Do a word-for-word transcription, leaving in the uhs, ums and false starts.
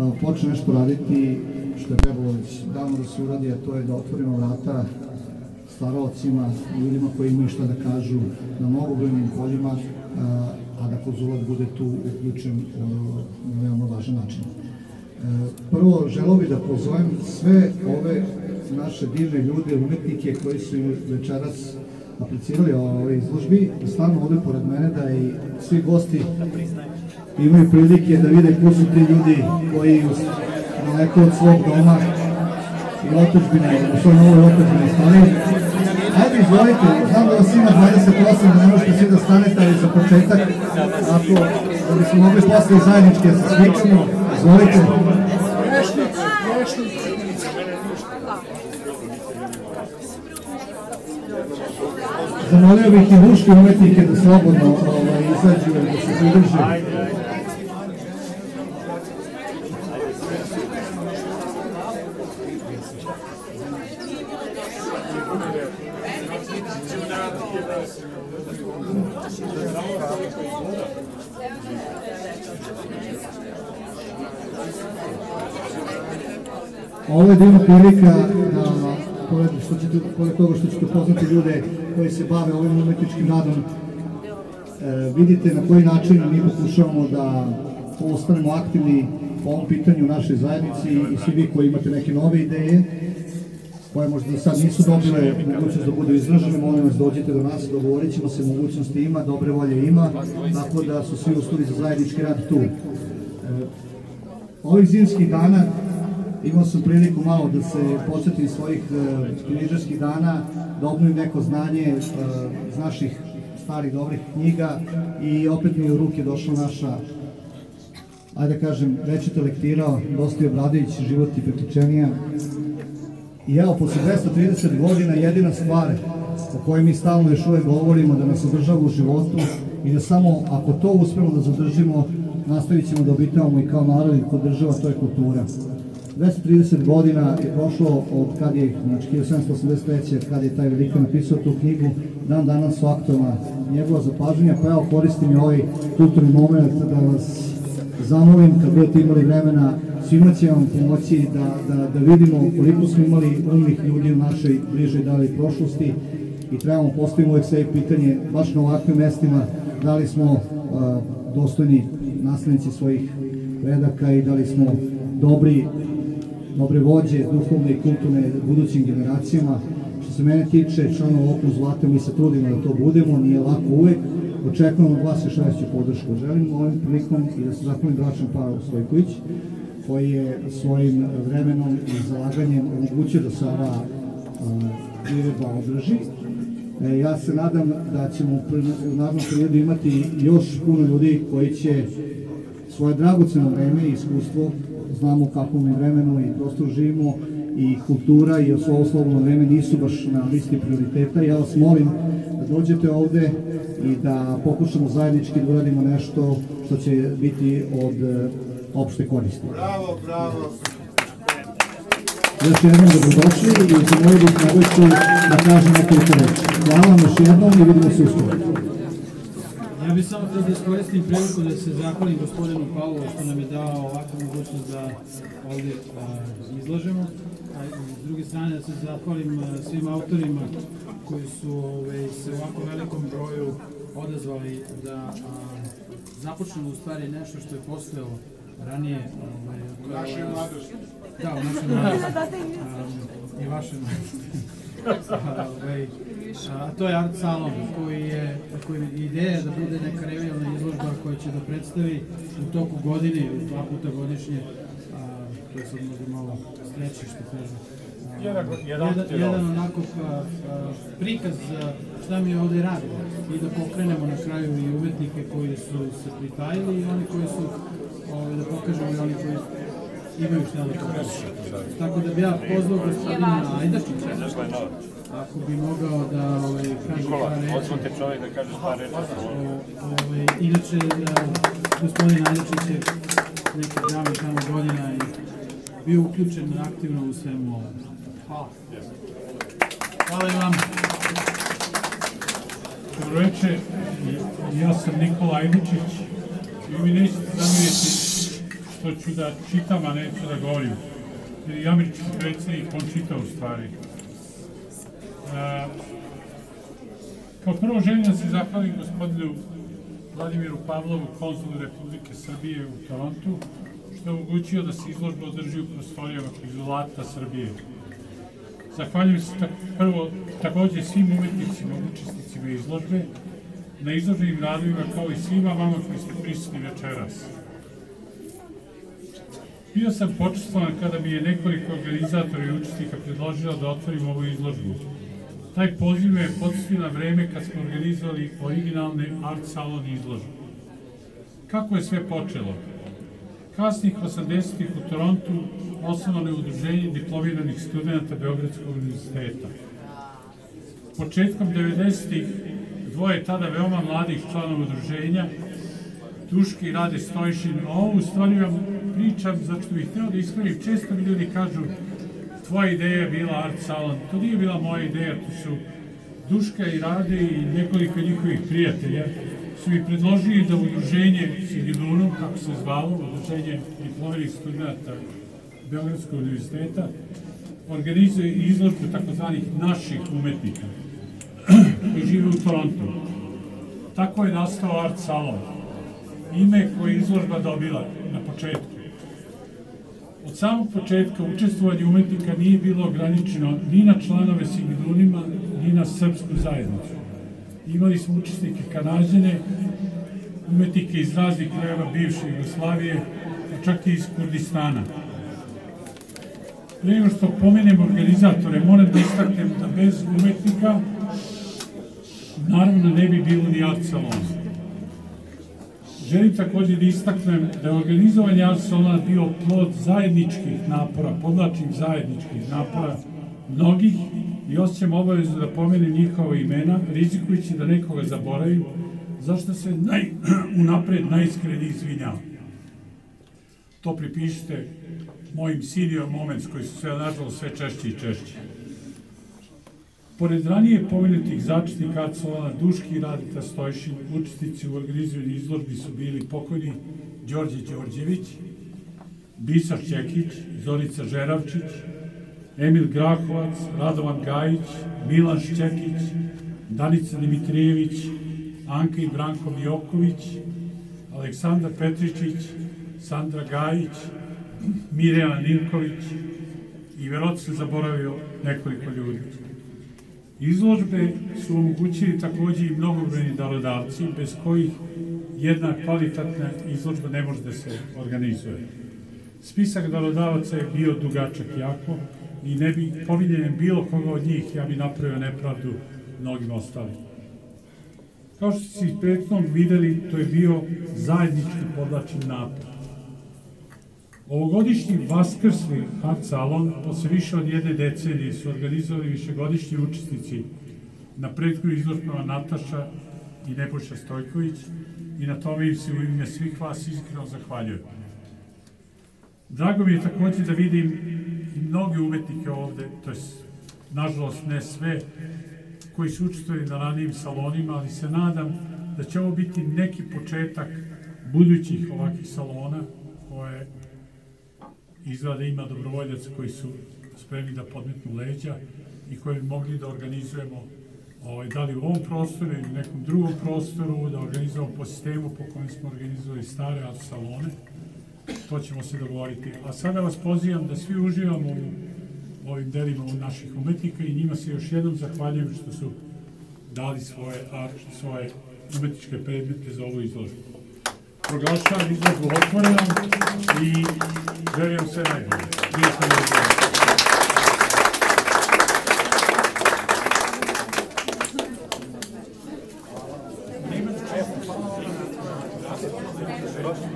počne nešto raditi što je trebalo već davno da se uradi, a to je da otvorimo vrata staraocima, ljudima koji imaju šta da kažu na mnogobrojnim poljima, a da konzulat bude tu uključen na veoma važan način. Prvo, želeo bih da pozovem sve ove naše divne ljude, umetnike koji su večeras aplicirali o ovoj izložbi, da stanu ovde pored mene, da i svi gosti imaju prilike da vide ko su ti ljudi koji daleko od svog doma i otadžbine, u svoj novoj otadžbine stali. Ajde, izvolite, znam da vas ima dvadeset osam, da ne možete svi da stanete, ali za početak, ako da bismo mogli posle zajedničke da se sličimo, izvolite. Zamolio bih i muške umetnike da slobodno izađu i da se pridruže. Ovo je divna prilika da, pored toga što ćete upoznati ljude koji se bave ovim umetničkim radom, vidite na koji način mi pokušavamo da ostanemo aktivni po ovom pitanju u našoj zajednici i svi vi koji imate neke nove ideje koje možda do sad nisu dobile mogućnost da budu izražene, molim vas dođite do nas, dogovorit ćemo se, mogućnosti ima, dobre volje ima, tako da su svi uslovi za zajednički rad tu. Ovih zimskih dana imao sam priliku malo da se podsjetim svojih knjižarskih dana, da obnovim neko znanje iz naših starih dobrih knjiga i opet mi je u ruke došla naša, ajde da kažem, večita lektira Dostoje Obradović, Život i priključenija. I evo, posle dvesta trideset godina jedina stvar o kojoj mi stalno još uvek govorimo da nas održava u životu i da samo ako to uspemo da zadržimo, nastavit ćemo da obitavamo i kao narod i kao država, to je kultura. dvesta trideset godina je prošlo od kad je, znači hiljadu sedamsto osamdeset treće kad je taj veliki napisao tu knjigu, dan danas su aktualna njegova zapažanja, pa evo koristim i ovaj kulturni moment da vas zamolim, kad budete imali vremena, svima će vam pomoći da vidimo koliko smo imali umnih ljudi u našoj bližoj i daljoj prošlosti i trebamo postaviti uvek sve pitanje, baš na ovakvim mestima, da li smo dostojni naslednici svojih predaka i da li smo dobri dobre vođe, duhovne i kulturne budućim generacijama. Što se mene tiče, članova ovog konzulata, mi se trudimo da to budemo, nije lako uvek. Očekujemo od vas još veću podršku. Želim ovim prilikom i da se zahvalim bračnom paru Stojković, koji je svojim vremenom i zalaganjem omogućio da se ova priredba održi. Ja se nadam da ćemo u narednom periodu imati još puno ljudi koji će svoje dragoceno vreme i iskustvo, znamo u kakvom je vremenu i prostoru živimo, i kultura i ovo slobodno vreme nisu baš na listi prioriteta. Ja vas molim da dođete ovde i da pokušamo zajednički da uradimo nešto što će biti od opšte koristi. Bravo, bravo! Još jednom dobrodošli i zamolio bih Nebojku da kaže nekoliko reči. Hvala vam još jednom i vidimo se uskoro. Ja bih samo da iskoristim priliku da se zahvalim gospodinu Pavlu što nam je dao ovakvu mogućnost da ovdje izlažemo. S druge strane da se zahvalim svim autorima koji su se u ovako velikom broju odazvali da započnemo u stvari nešto što je postojalo ranije. U našoj mladosti. Da, u našoj mladosti. I vašoj mladosti. A to je art salon koji je ideja da bude neka revijalna izložba koja će da predstavi u toku godine, dva puta godišnje, to je sad možda malo streći što kažem, jedan onako prikaz šta mi ovde radimo i da pokrenemo na kraju i umetnike koji su se pritajili i oni koji su, da pokažemo i oni koji imaju šta da pokažu. Tako da bi ja pozvao gospodina Ajdačića, ako bi mogao da kaže par reči. Odsvute čovjek da kaže par reči. Inače, gospodin Ajdačić je neki davnih tamo godina i bio uključen aktivno u svemu ovom. Hvala. Hvala i vam. Dobro večer, ja sam Nikola Ajdačić i mi nećete zamjeriti što ću da čitam, a neću da govorim. Jer i američki predsjednik, on čita u stvari. Kao prvo želim da se zahvalim gospodinu Vladimiru Pavlovu, konzulu Republike Srbije u Torontu, što je omogućio da se izložba održi u prostorijama Konzulata Srbije. Zahvaljujem se prvo takođe svim umetnicima, učesnicima izložbe, na izloženim radovima, kao i svima vama koji ste prisutni večeras. Bio sam počastvovan kada mi je nekoliko organizatora i učesnika predložila da otvorim ovu izložbu. Taj poziv me je podsjetio na vreme kad smo organizovali originalne art salon izložbe. Kako je sve počelo? Kasnih osamdesetih u Torontu osnovano je udruženje diplomiranih studenta Beogradskog univerziteta. Početkom devedesetih dvoje tada veoma mladih članova udruženja, Duška i Rade Stojšin, ovo u stvari vam pričam zato što bih hteo da ispravim. Često mi ljudi kažu tvoja ideja je bila art salon. To nije bila moja ideja, to su Duška i Rade i nekoliko njihovih prijatelja su mi predložili da udruženje Sigidunu, kako se zvalo, udruženje diplomiranih studenta Beogradskog univerziteta, organizuje izložbu takozvanih naših umetnika koji žive u Torontu. Tako je nastao art salon, ime koje je izložba dobila na početku. Od samog početka učestvovanje umetnika nije bilo ograničeno ni na članove Sigidunima, ni na srpsku zajednicu. Imali smo učesnike Kanađane, umetnike iz raznih krajeva bivše Jugoslavije, a čak i iz Kurdistana. Pre nego što pomenem organizatore, moram da istaknem da bez umetnika naravno ne bi bilo ni art salona. Želim također da istaknem da je organizovanje art salona bio plod zajedničkih napora, podlačim zajedničkih napora mnogih i osjećam obavezu da pomenem njihova imena, rizikujući da nekoga zaboravim, zašto se naj, unapred najiskrenije izvinjavam. To pripišite mojim senior moments koji su sve, nažalost, sve češće i češće. Pored ranije pomenutih začetnika art salona Duški i Radita Stojšin, učesnici u organizovanju izložbi su bili pokojni Đorđe Đorđević, Bisar Čekić, Zorica Žeravčić, Emil Grahovac, Radovan Gajić, Milan Šćekić, Danica Dimitrijević, Anka i Branko Mijoković, Aleksandar Petričić, Sandra Gajić, Mirjana Ninković i verovatno sam zaboravio nekoliko ljudi. Izložbe su omogućili takođe i mnogobrojni darodavci, bez kojih jedna kvalitetna izložba ne može da se organizuje. Spisak darodavaca je bio dugačak jako i ne bi pominjenjem bilo koga od njih, ja bi napravio nepravdu mnogim ostalim. Kao što ste iz prethodnog videli, to je bio zajednički podlačen napad. Ovogodišnji vaskrsni art salon, posle više od jedne decenije, su organizovali višegodišnji učesnici na prethodnim izložbama Nataša i Nebojša Stojković i na tome im se u ime svih vas iskreno zahvaljujem. Drago mi je takođe da vidim i mnoge umetnike ovde, to je nažalost ne sve, koji su učestvovali na ranijim salonima, ali se nadam da će ovo biti neki početak budućih ovakvih salona koje izgleda ima dobrovoljaca koji su spremni da podmetnu leđa i koje bi mogli da organizujemo da li u ovom prostoru ili u nekom drugom prostoru, da organizujemo po sistemu po kojem smo organizovali stare art salone. To ćemo se dogovoriti. A sada vas pozivam da svi uživamo u ovim delima naših umetnika i njima se još jednom zahvaljujem što su dali svoje art, svoje umetničke predmete za ovu izložbu. Proglašavam izložbu otvorenom i želim sve najbolje. Bio sam najbolje.